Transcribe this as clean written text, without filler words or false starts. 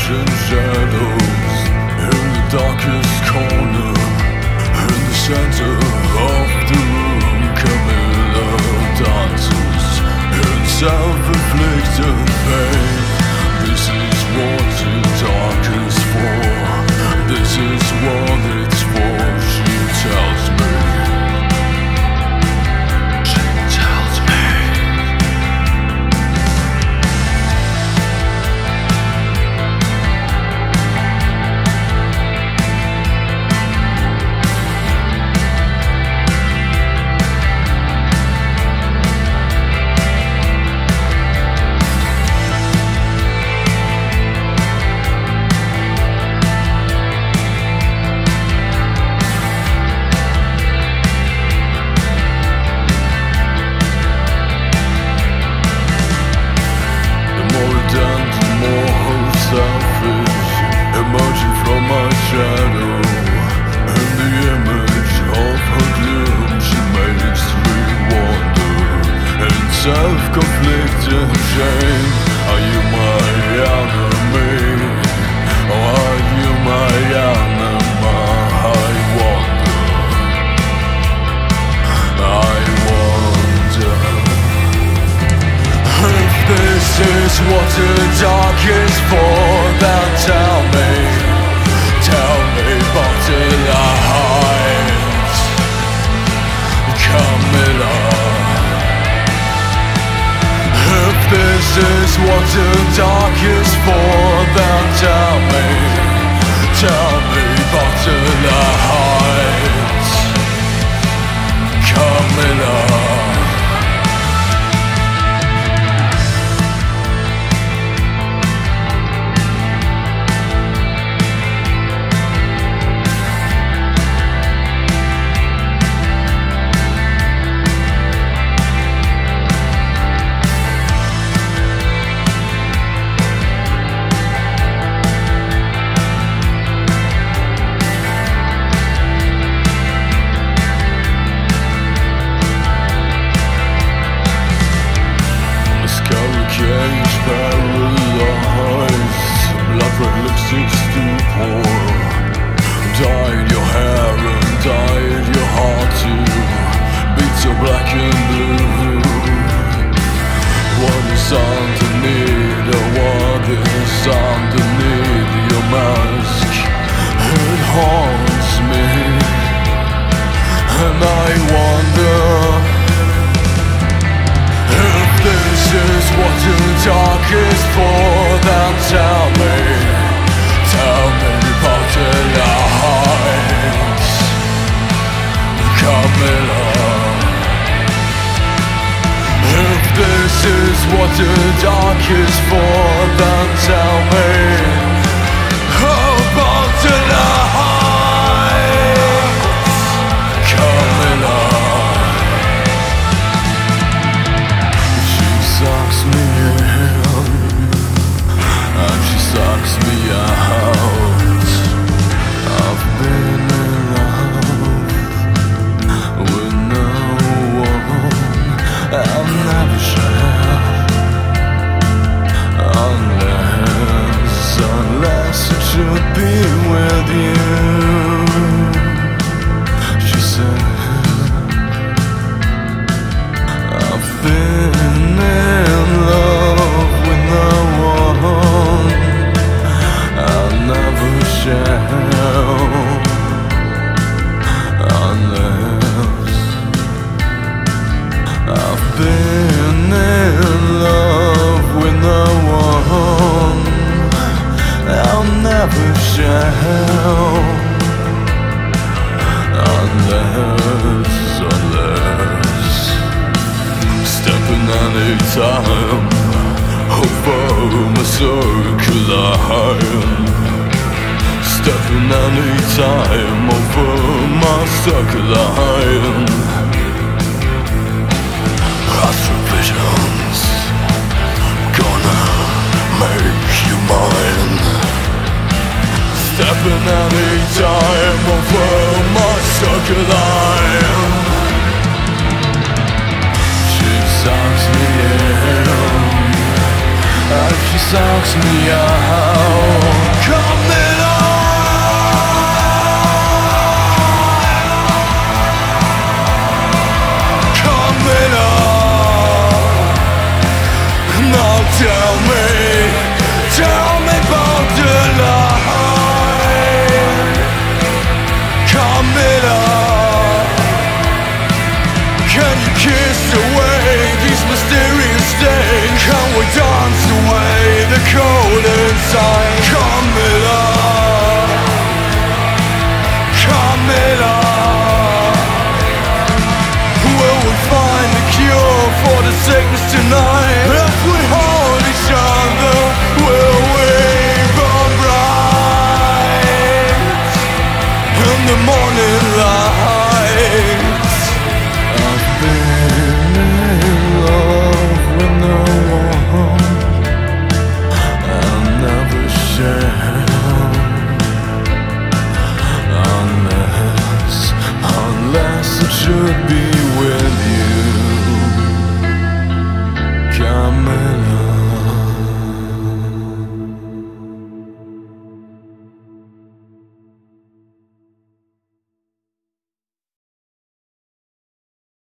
flashing shadows in the darkest corner, in the center of the room. Camilla dances in self-inflicted pain. This is what the dark is for. This is what it's for. She tells me. Emerging from my shadow, in the image of her gloom, she makes me wonder. In self-conflicting shame, are you my enemy? Or are you my enema? I wonder. If this is what the dark is for, then tell me about the light, Camilla. If this is what the dark is for, then tell me about the light, Camilla. Cage paralyzed, blood red lipstick stupor. Dyed your hair and dyed your heart too. Beats so black and blue. What is underneath, or what is underneath your mask? It haunts me, and I wonder. This is what the dark is for, then tell me about the light, Camilla. If this is what the dark is for, then tell me about the light, Camilla. Sucks me in, and she sucks me out. I've been in love with no one, I'll never share, unless it should be with you. She said, I've been in love with no one, I'll never share, unless I've been in love with no one, I'll never share, unless stepping any time over my circle line, stepping any time over my circle line. Astral visions, gonna make you mine. Stepping any time over my circle line. Sucks me in, and she sucks me out. Come